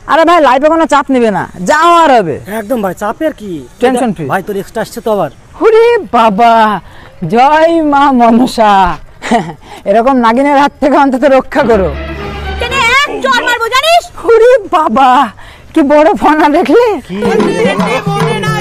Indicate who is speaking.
Speaker 1: আরে ভাই লাইফে কোনো চাপ নেবে না, যা হওয়ার হবে।
Speaker 2: একদম ভাই, চাপের কি,
Speaker 1: টেনশন ফ্রি।
Speaker 2: ভাই তোর এক্সট্রা আসছে তো আবার।
Speaker 1: ওরে বাবা, জয় মা মনসা, এরকম নাগিনের হাত থেকে অন্তত রক্ষা করো।
Speaker 3: চল মারবো জানিস।
Speaker 1: ওরে বাবা, কি বড় ফনা দেখলে।